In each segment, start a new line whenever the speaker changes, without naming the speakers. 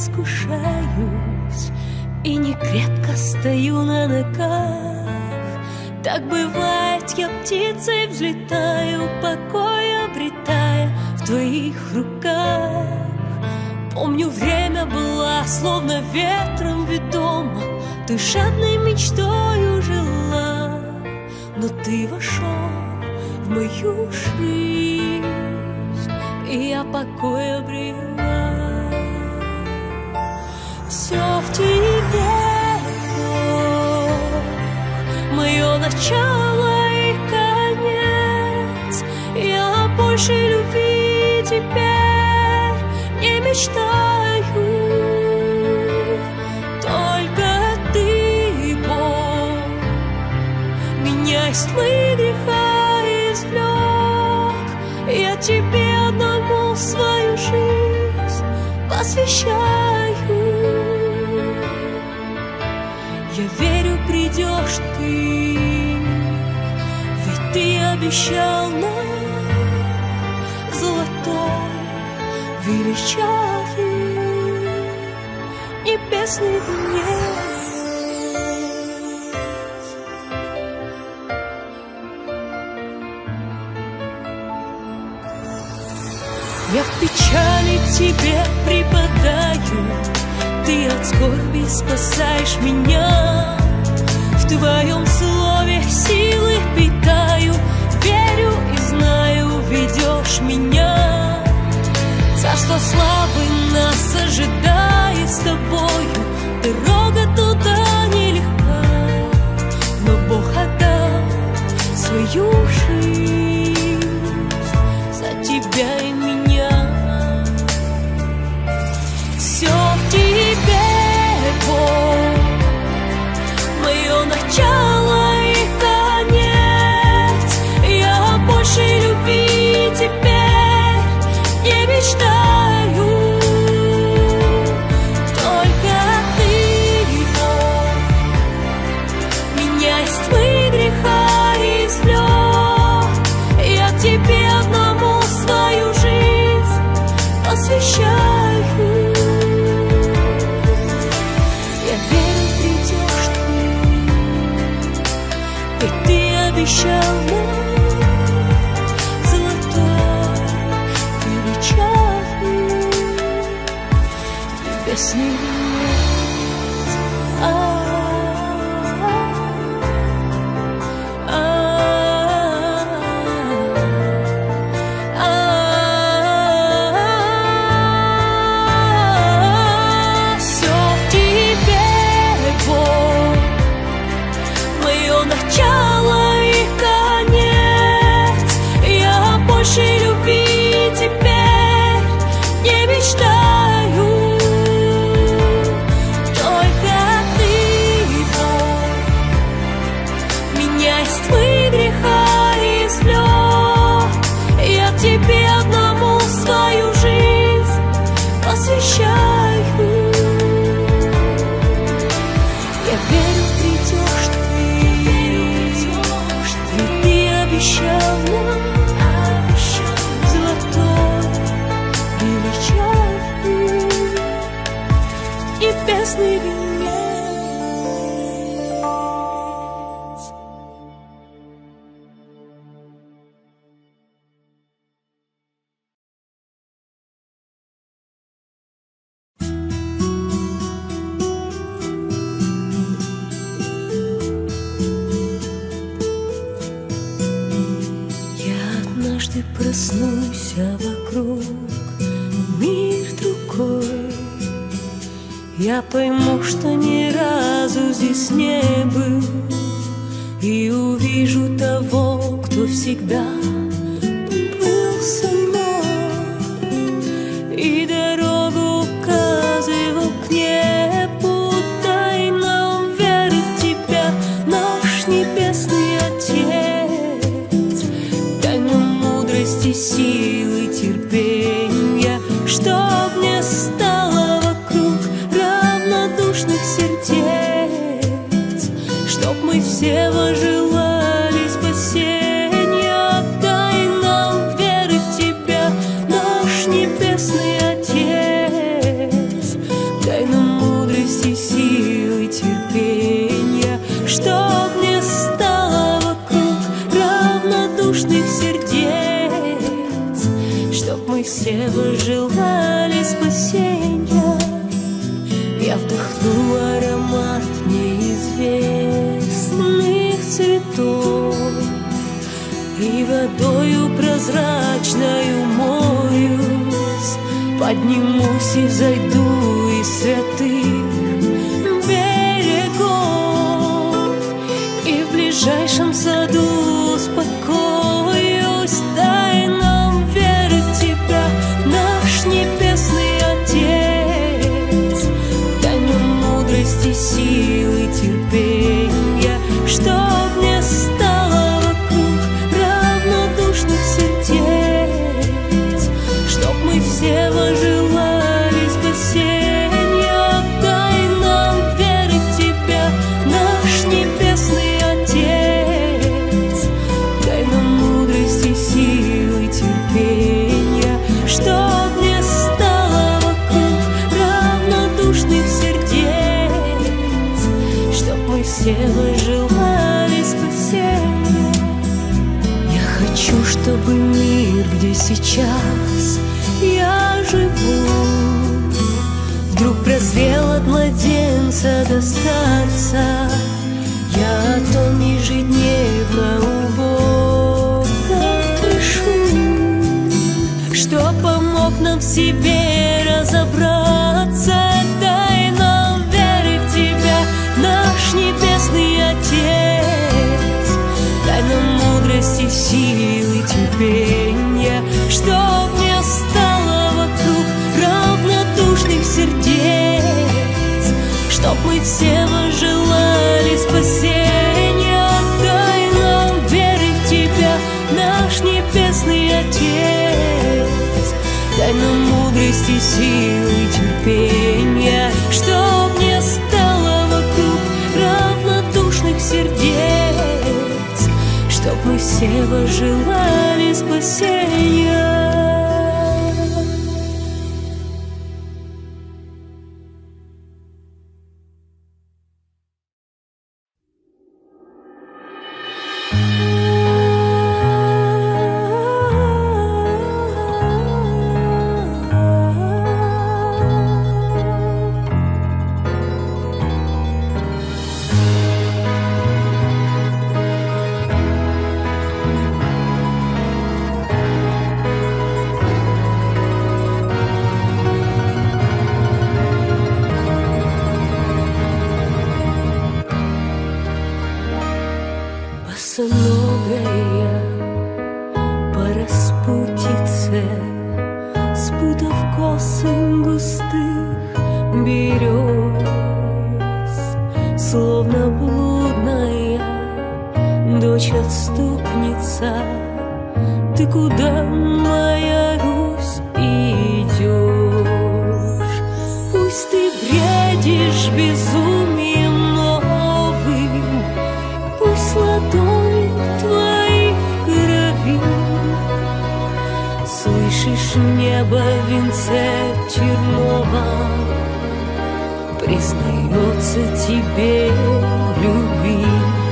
искушаюсь и не крепко стою на ногах. Так бывает, я птицей взлетаю, покой обретая в твоих руках. Помню, время было словно ветром ведомо, ты жадной мечтою жила, но ты вошел в мою жизнь, и я покой обрела. Все в тебе, Бог, мое начало и конец. Я больше любви теперь не мечтаю. Только ты, Бог, меня из тьмы греха извлек. Я тебе одному свою жизнь посвящаю. Я верю, придешь ты, ведь ты обещал нам золотой, величавый, небесный венец. Я в печали тебе припадаю, ты от скорби спасаешь меня. В твоем слове силы питаю, верю и знаю, ведешь меня. Царство славы нас ожидает с тобою, дорога туда нелегка, но Бог отдал свою жизнь за тебя и меня. Все в тебе, Бог, мое начало и конец. Я больше любви теперь не мечтаю. Только ты, Бог, меня из тьмы греха извлек. Я тебе одному свою жизнь посвящаю. Обещал нам золотой, величавый, небесный венец. Все в тебе, Бог, мое начало. Больше любви теперь не мечтаю. Только ты, Бог, меня из тьмы греха извлек. Я тебе одному свою жизнь посвящаю. Я верю, придешь ты, ведь ты обещал нам небесный венец. Я однажды проснусь, а вокруг мир другой. Я пойму, что ни разу здесь не был, и увижу того, кто всегда был со мной, и дорогу указывал к небу. Дай нам веры в тебя, наш небесный Отец. Дай нам мудрости, силы, терпения, чтоб не стало вокруг равнодушных сердец, чтоб мы все возжелали спасения. Дай нам веры в тебя, наш небесный Отец. все возжелали спасения. Я вдохну аромат неизвестных цветов и водою прозрачною моюсь, поднимусь и зайду из святых берегов, и в ближайшем саду успокоюсь. Дай нам веры в Тебя, наш небесный Отец. Дай нам мудрости, силы, терпения, чтоб не стало вокруг равнодушных сердец, чтоб мы все возжелали спасения. Дай нам веры в Тебя, наш небесный Отец. Дай нам мудрости, силы, терпения, чтоб не стало вокруг равнодушных сердец, чтоб мы все возжелали спасения. Я хочу, чтобы мир, где сейчас я живу, вдруг прозрел от младенца до старца. Я о том ежедневно у Бога прошу, что помог нам в себе разобраться. Дай нам веры в Тебя, наш небесный Отец. Дай нам мудрости, силы, терпения, чтоб не стало вокруг равнодушных сердец, чтоб мы все возжелали спасения. Дай нам веры в Тебя, наш небесный Отец. Дай нам мудрости, силы, терпения, чтоб не стало вокруг равнодушных сердец, чтоб мы все возжелали спасения. Босоногая по распутице, спутав косы густых берез, словно блудная дочь-отступница, ты куда, моя Русь, идешь? Пусть ты бредишь безумием новым, пусть ладони твои в крови, слышишь, небо в венце черного признается тебе в любви.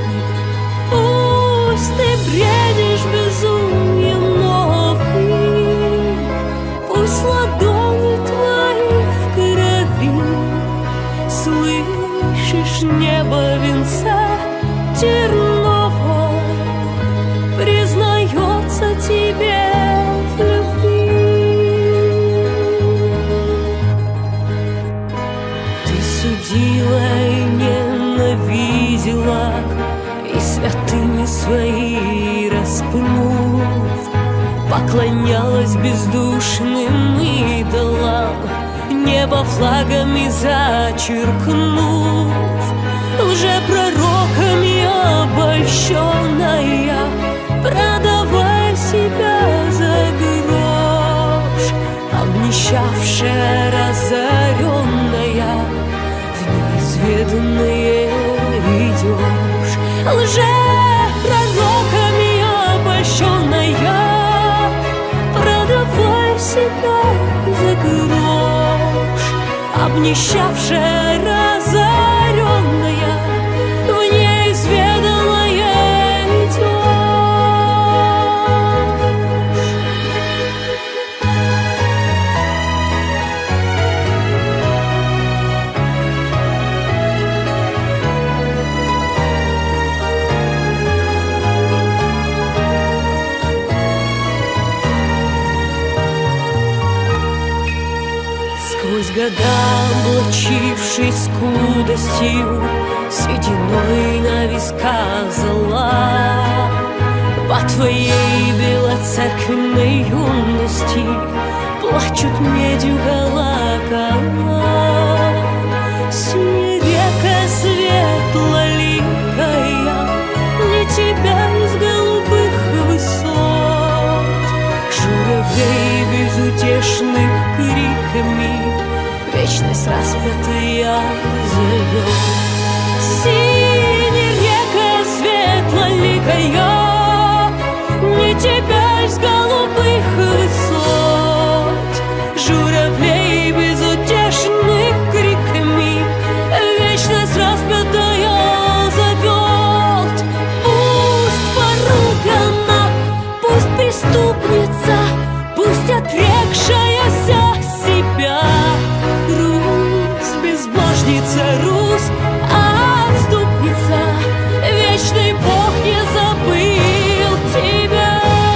Пусть ты бредишь безумием новым, пусть ладони твои в крови, слышишь, небо в венце терного признается тебе в любви. Ты судила и ненавидела, и святыни свои распнув, поклонялась бездушным идолам, небо флагами зачеркнув. Лжепророками обольщенная, продавая себя за грош, обнищавшая, разоренная, в неизведанное идешь. Лжепророками обольщенная, продавая себя за грош, обнищавшая, разоренная, в неизведанное идешь. Сквозь года, облачившись скудостью, сединой на висках зола, по твоей белоцерквенной юности плачут медью колокола. Синяя река светлоликая, не тебя из голубых высот, журавлей безутешных криками вечность распятая зовет. Синяя река светлоликая, не тебя из голубых высот, журавлей безутешных криками вечность распятая зовет. Пусть поругана, пусть преступница, пусть отрекшаяся себя Русь, безбожница Русь, отступница, вечный Бог не забыл тебя.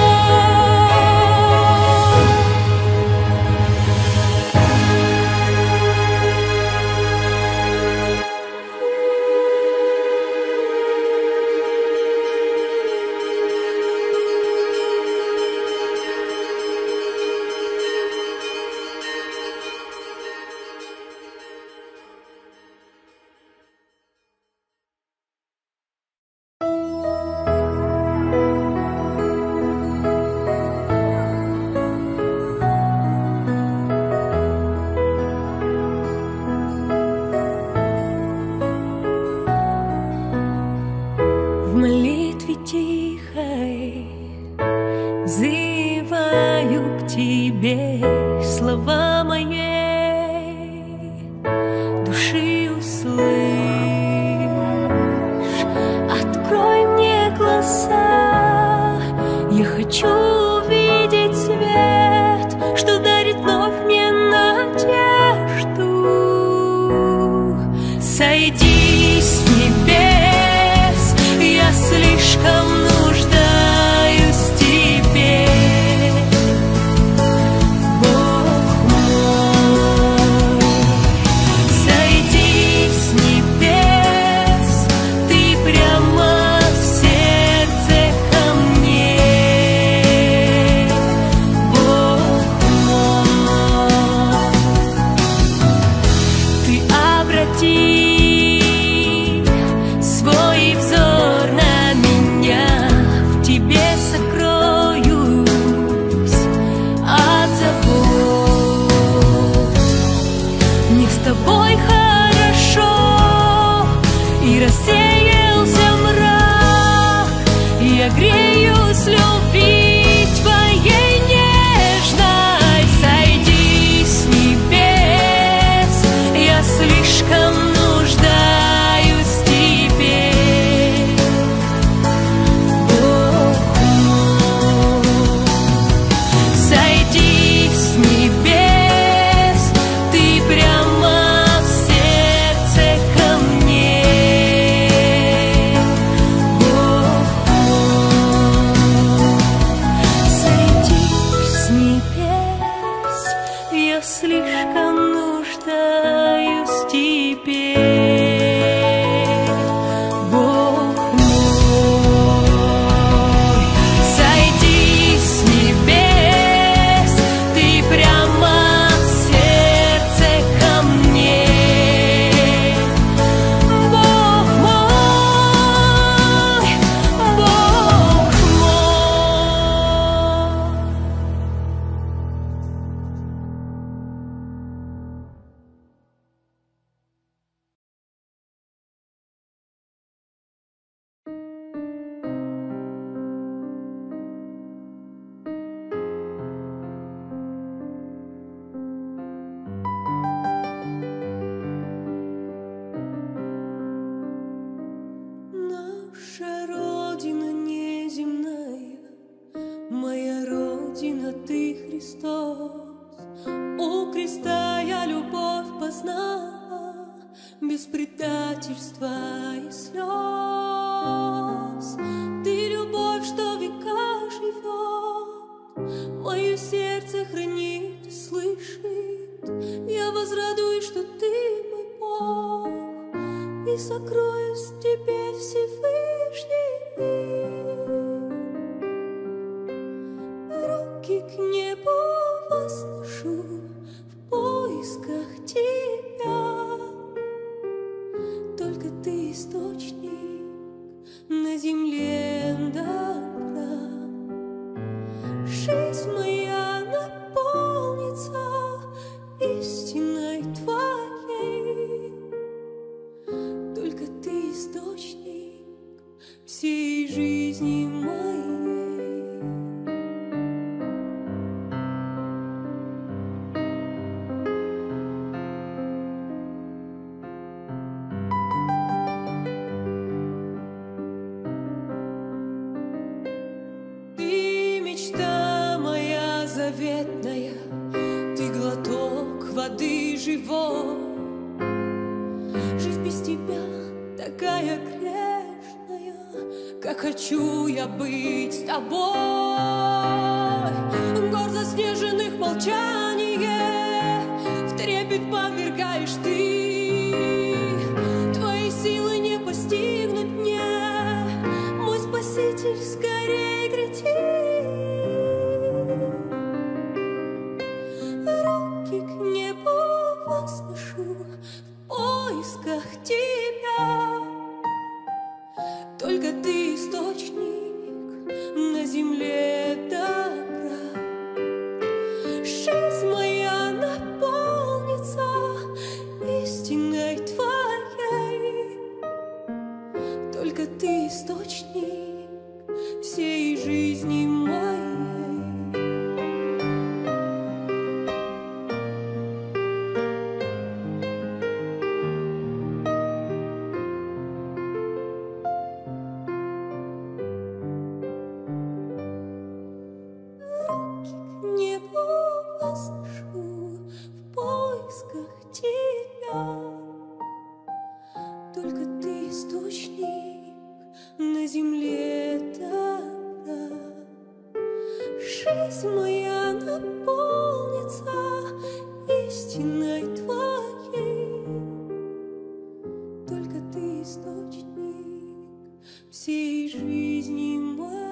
В молитве тихой взываю к тебе, слова моей души услышь. Открой мне глаза, я хочу увидеть свет, что дарит вновь мне надежду. Сойди с небес, я слишком нуждаюсь в тебе, Бог мой. Сойди с небес, ты прямо в сердце ко мне, Бог мой. Ты обрати свой взор на меня, в тебе сокроюсь от забот. Мне с тобой хорошо, и рассеялся мрак, и я греюсь любви твоей нежной. Сойди с небес, я слишком нуждаюсь в тебе, Бог мой. Сойди с небес, ты прямо в сердце ко мне, Бог мой. Сойди с небес, я слишком нуждаюсь в тебе, Бог мой. Сойди с небес, ты прямо в сердце ко мне, Бог мой, Бог мой. Наша Родина неземная, моя Родина ты, Христос. У креста я любовь познала, без предательства и слез. Ты любовь, что в веках живет, мое сердце хранит и слышит. Я возвращаюсь воды живой. Жизнь без тебя такая грешная, как хочу я быть с тобой. Гор заснеженных молчание в трепет повергаешь ты. Твои силы не постигнут мне, мой Спаситель, скорей гряди. Руки к небу возношу в поисках тебя. Только ты источник на земле добра. Жизнь моя наполнится истиной твоей. Только ты источник всей жизни моей. Только ты источник на земле добра. Жизнь моя наполнится истиной твоей. Только ты источник всей жизни моей.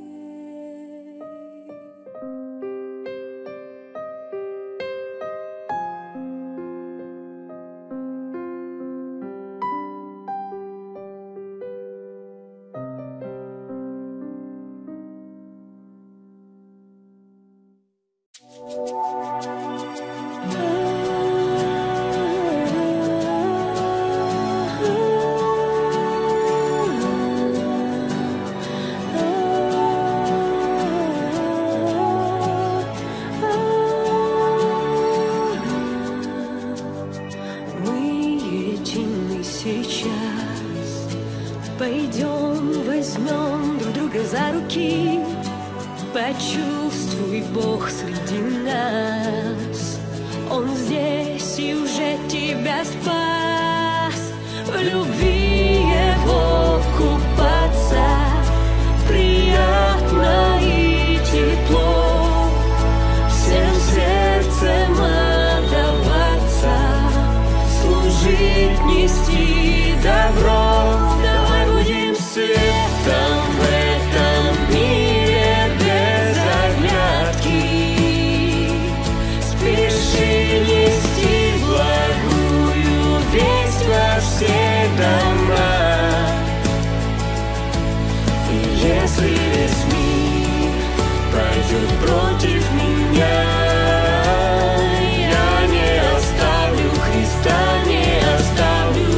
Пойдем, возьмем друг друга за руки. Почувствуй, Бог среди нас. Он здесь и уже тебя спас. В любви Его купаться приятно и тепло. Всем сердцем отдаваться, служить, нести добро. Давай будем светом в этом мире без оглядки. Спеши нести благую весть во все дома. И если весь мир пойдет против меня, я не оставлю Христа, не оставлю.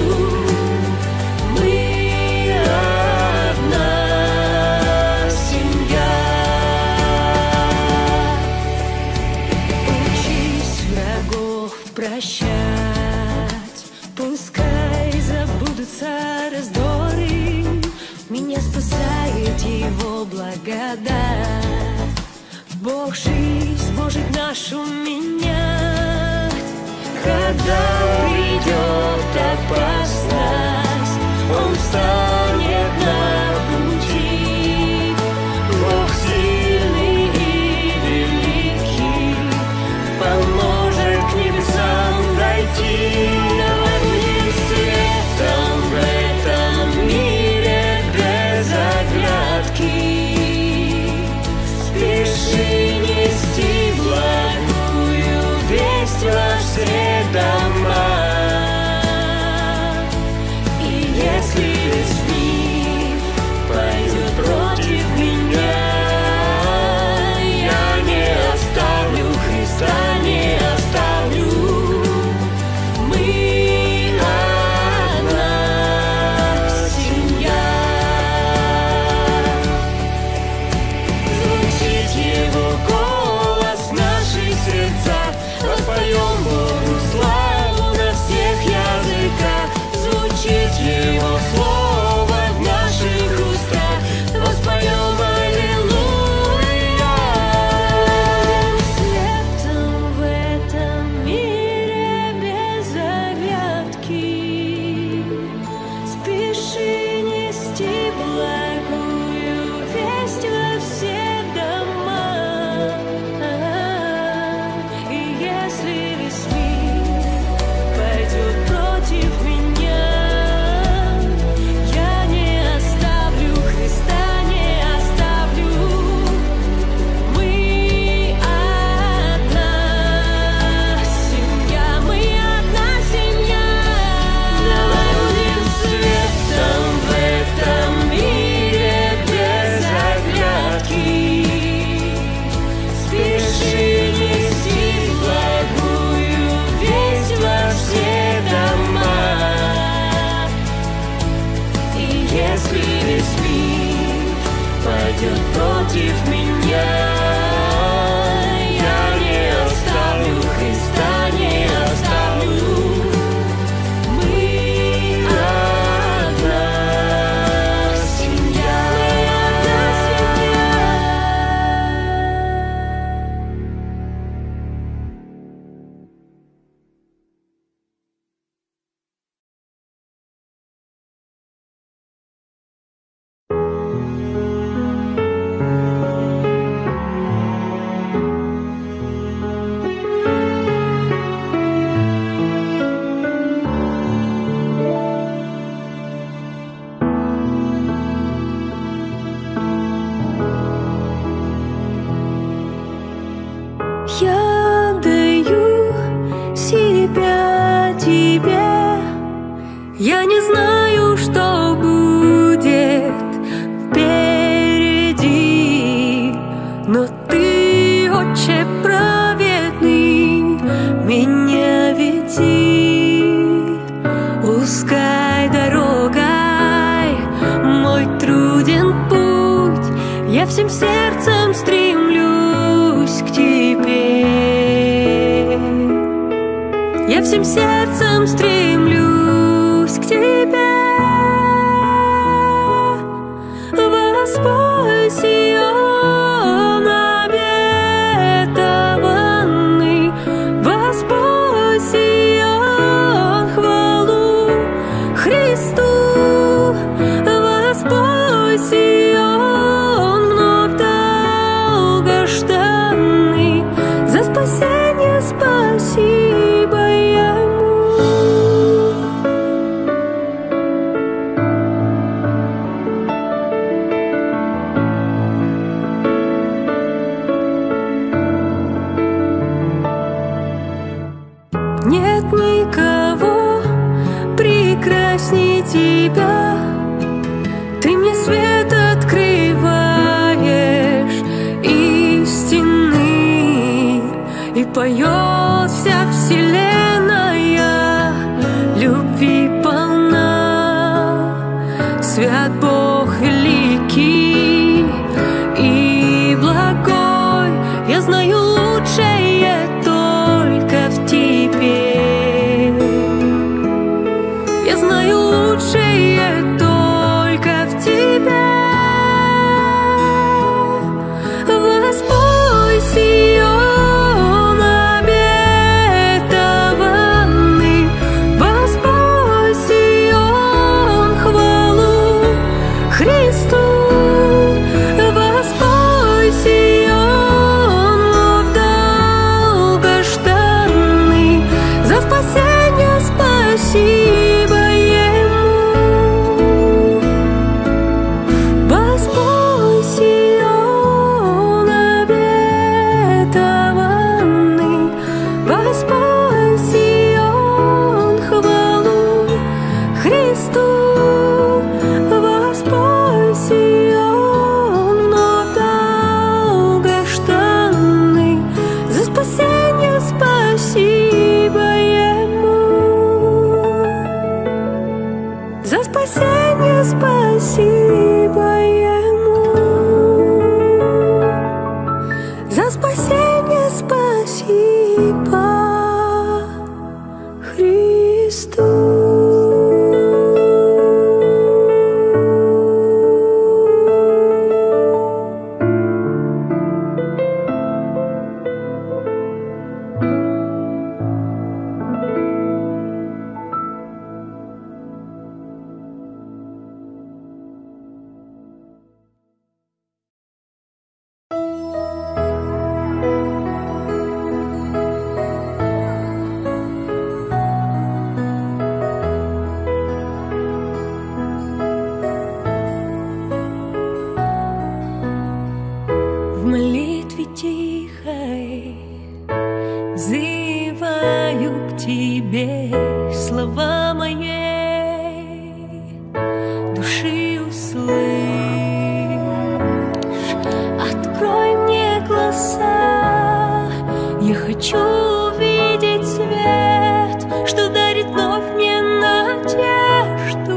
Прощать, пускай забудутся раздоры, меня спасает Его благодать. Бог жизнь сможет нашу менять. Когда придет опасность, Он встанет на пути. Бог сильный и великий поможет к небесам дойти. Давай будем светом в этом мире без оглядки. Спеши нести благую весть во все дома. И если весь
Я не знаю, что будет впереди, но Ты, Отче праведный, меня веди. Узкой дорогой мой труден путь, я всем сердцем стремлюсь к Тебе. Я всем сердцем стремлюсь к Тебе. Воспой Сион обетованный, воспой Сион хвалу Христу, воспой Сион вновь долгожданный, за спасение спасибо Ему. Нет никого прекрасней Тебя, Ты мне свет открываешь истинный, и поет вся вселенная, любви полна. Свят Бог великий и благой, я знаю лучшее только в Тебе. Я знаю лучшее только в Тебе. Воспой Сион обетованный, воспой Сион хвалу Христу, воспой Сион вновь долгожданный, за спасение спасибо Ему. Воспой Сион обетованный, воспой Сион хвалу Христу, воспой Сион вновь долгожданный, за спасение спасибо Ему. За спасение спасибо Ему. За спасение спасибо Христу. В молитве тихой взываю к Тебе, слова моей души услышь. Открой мне глаза, я хочу увидеть свет, что дарит вновь мне надежду.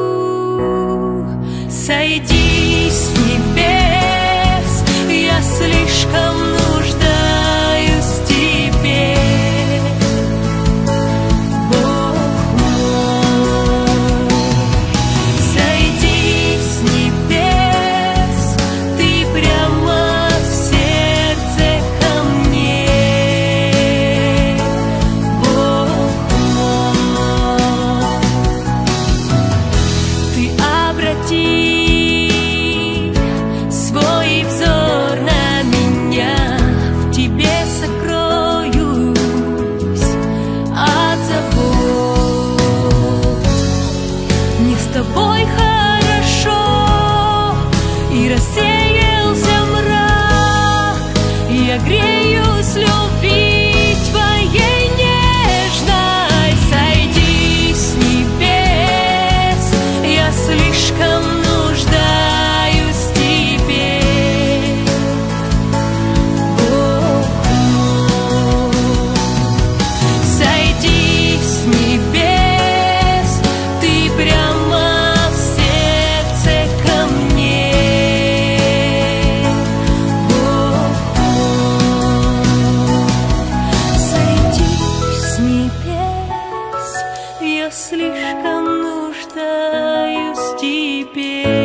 Сойди с небес, я слишком нуждаюсь в Тебе, Бог слишком нуждаюсь в тебе.